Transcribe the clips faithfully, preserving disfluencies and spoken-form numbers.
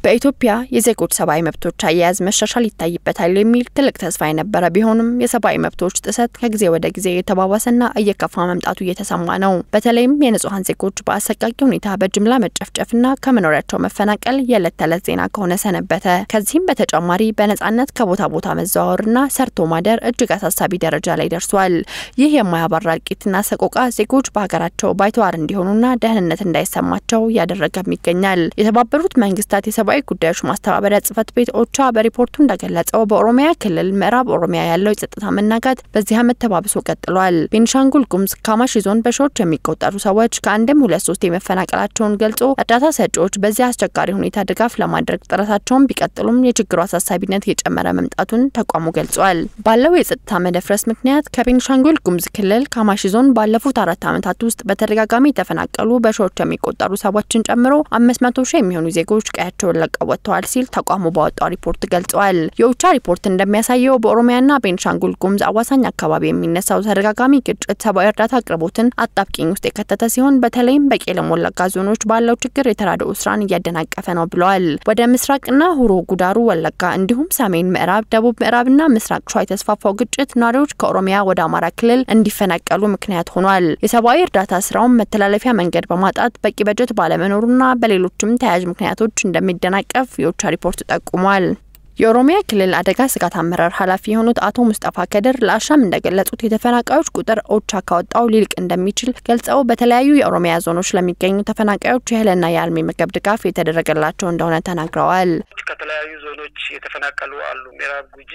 በኢትዮጵያ የዜጎች ሰብአዊ መብቶች አያያዝ መሻሻል ይታይበታል የሚል ትልቅ ተስፋ የነበረ ቢሆንም የሰብአዊ መብቶች ጥሰት ከጊዜ ወደ ጊዜ የተባባሰና እየከፋ መምጣቱ እየተሰማ ነው። በተለይም የንጹሃን ዜጎች በአሰቃቂ ሁኔታ በጅምላ መጨፍጨፍና ከመኖሪያቸው መፈናቀል የዕለት ተዕለት ዜና ከሆነ ሰነበተ። ከዚህም በተጨማሪ በነጻነት ከቦታ ቦታ መዘዋወርና ሰርቶ ማደር እጅግ አሳሳቢ ደረጃ ላይ ደርሷል። ይህ የማያባራ እልቂትና ሰቆቃ ዜጎች በሀገራቸው ባይተዋር እንዲሆኑና ደህንነት እንዳይሰማቸው ያደረገም ይገኛል። የተባበሩት መንግስታት የሰብአዊ ጉዳዮች ማስተባበሪያ ጽፈት ቤት ኦቻ በሪፖርቱ እንደገለጸው በኦሮሚያ ክልል ምዕራብ ኦሮሚያ ያለው የጸጥታ መናጋት በዚህ ዓመት ተባብሶ ቀጥሏል። ቤኒሻንጉል ጉሙዝ ካማሺ ዞን በሺዎች የሚቆጠሩ ሰዎች ከአንድም ሁለት ሶስት የመፈናቀላቸውን ገልጾ እርዳታ ሰጪዎች በዚህ አስቸጋሪ ሁኔታ ድጋፍ ለማድረግ ጥረታቸውን ቢቀጥሉም የችግሩ አሳሳቢነት እየጨመረ መምጣቱን ተቋሙ ገልጿል። ባለው የጸጥታ መደፍረስ ምክንያት ከቤኒሻንጉል ጉሙዝ ክልል ካማሺ ዞን ባለፉት አራት ዓመታት ውስጥ በተደጋጋሚ የተፈናቀሉ በሺዎች የሚቆጠሩ ሰዎችን ጨምሮ አምስት መቶ ሺህ የሚሆኑ ዜጎች ቀያቸውን ለቀው ወጥተዋል ሲል ተቋሙ ባወጣው ሪፖርት ገልጿል። የኦቻ ሪፖርት እንደሚያሳየው በኦሮሚያና ቤኒሻንጉል ጉሙዝ አዋሳኝ አካባቢ የሚነሳው ተደጋጋሚ ግጭት ሰብአዊ እርዳታ አቅርቦትን አጣብቂኝ ውስጥ የከተተ ሲሆን በተለይም በቄለም ወለጋ ዞኖች ባለው ችግር የተራድኦ ስራን እያደናቀፈ ነው ብለዋል። ወደ ምስራቅና ሁሮ ጉዳሩ ወለጋ እንዲሁም ሰሜን ምዕራብ፣ ደቡብ ምዕራብና ምስራቅ ሸዋ የተስፋፋው ግጭት ነዋሪዎች ከኦሮሚያ ወደ አማራ ክልል እንዲፈናቀሉ ምክንያት ሆኗል። የሰብአዊ እርዳታ ስራውን መተላለፊያ መንገድ በማጣት በቂ በጀት ባለመኖሩና በሌሎችም ተያያዥ ምክንያቶች እንደሚደናቀፍ የኦቻ ሪፖርት ጠቁሟል። የኦሮሚያ ክልል አደጋ ስጋት አመራር ኃላፊ የሆኑት አቶ ሙስጠፋ ከድር ለአሻም እንደገለጹት የተፈናቃዮች ቁጥር ኦቻ ካወጣው ሊልቅ እንደሚችል ገልጸው በተለያዩ የኦሮሚያ ዞኖች ለሚገኙ ተፈናቃዮች የእህልና የአልሚ ምግብ ድጋፍ የተደረገላቸው እንደሆነ ተናግረዋል። ከተለያዩ ዞኖች የተፈናቀሉ አሉ። ምዕራብ ጉጂ፣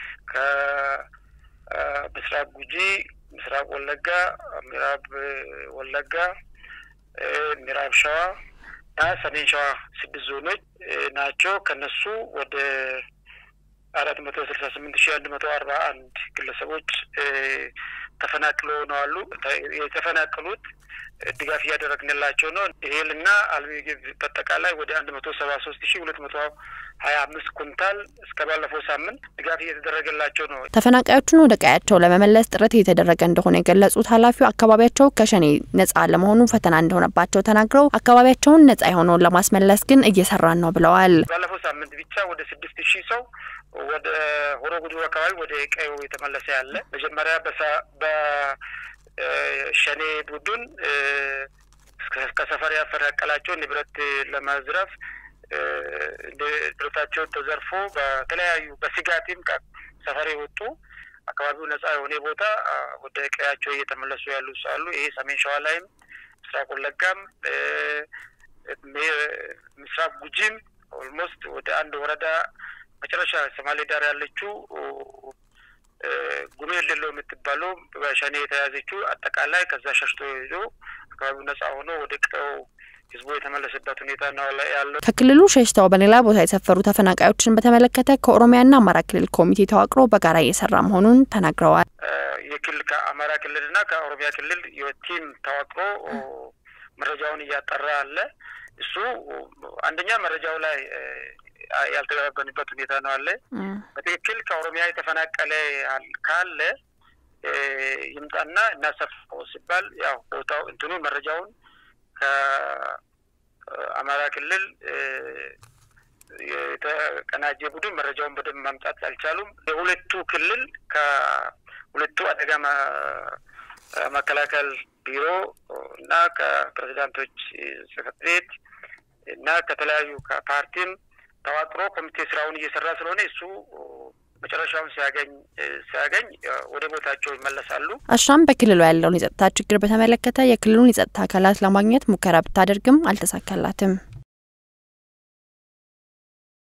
ከምስራቅ ጉጂ፣ ምስራቅ ወለጋ፣ ምዕራብ ወለጋ፣ ምዕራብ ሸዋ እና ሰሜን ሸዋ ስድስት ዞኖች ናቸው። ከነሱ ወደ አራት መቶ ስልሳ ስምንት ሺህ አንድ መቶ አርባ አንድ ግለሰቦች ተፈናቅለው ነው አሉ። የተፈናቀሉት ድጋፍ እያደረግንላቸው ነው። እህልና አልሚ ምግብ በአጠቃላይ ወደ አንድ መቶ ሰባ ሶስት ሺህ ሁለት መቶ ሀያ አምስት ኩንታል እስከ ባለፈው ሳምንት ድጋፍ እየተደረገላቸው ነው። ተፈናቃዮቹን ወደ ቀያቸው ለመመለስ ጥረት እየተደረገ እንደሆነ የገለጹት ኃላፊው አካባቢያቸው ከሸኔ ነጻ ለመሆኑ ፈተና እንደሆነባቸው ተናግረው አካባቢያቸውን ነጻ የሆነውን ለማስመለስ ግን እየሰራን ነው ብለዋል። ባለፈው ሳምንት ብቻ ወደ ስድስት ሺህ ሰው ወደ ሆሮ ጉዱሩ አካባቢ ወደ ቀዩ የተመለሰ ያለ መጀመሪያ በሳ በሸኔ ቡድን ከሰፈር ያፈናቀላቸው ንብረት ለማዝረፍ ንብረታቸው ተዘርፎ በተለያዩ በስጋትም ከሰፈር የወጡ አካባቢው ነጻ የሆነ ቦታ ወደ ቀያቸው እየተመለሱ ያሉ አሉ። ይሄ ሰሜን ሸዋ ላይም ምስራቅ ወለጋም ምስራቅ ጉጂም ኦልሞስት ወደ አንድ ወረዳ መጨረሻ ሶማሌ ዳር ያለችው ጉሜ ለሎ የምትባለው በሸኔ የተያዘችው አጠቃላይ ከዛ ሸሽቶ ሄዶ አካባቢው ነጻ ሆኖ ወደ ቀው ህዝቡ የተመለሰበት ሁኔታ ነው ያለው። ከክልሉ ሸሽተው በሌላ ቦታ የሰፈሩ ተፈናቃዮችን በተመለከተ ከኦሮሚያና አማራ ክልል ኮሚቴ ተዋቅሮ በጋራ እየሰራ መሆኑን ተናግረዋል። የክልል ከአማራ ክልልና ከኦሮሚያ ክልል የቲም ተዋቅሮ መረጃውን እያጠራ አለ። እሱ አንደኛ መረጃው ላይ ያልተገባበንበት ሁኔታ ነው አለ። በትክክል ከኦሮሚያ የተፈናቀለ ካለ ይምጣና እናሰፍው ሲባል ያው ቦታው እንትኑ መረጃውን ከአማራ ክልል የተቀናጀ ቡድን መረጃውን በደንብ ማምጣት አልቻሉም። የሁለቱ ክልል ከሁለቱ አደጋ መከላከል ቢሮ እና ከፕሬዝዳንቶች ጽሕፈት ቤት እና ከተለያዩ ከፓርቲም ተዋቅሮ ኮሚቴ ስራውን እየሰራ ስለሆነ እሱ መጨረሻውን ሲያገኝ ሲያገኝ ወደ ቦታቸው ይመለሳሉ። አሻም በክልሉ ያለውን የጸጥታ ችግር በተመለከተ የክልሉን የጸጥታ አካላት ለማግኘት ሙከራ ብታደርግም አልተሳካላትም።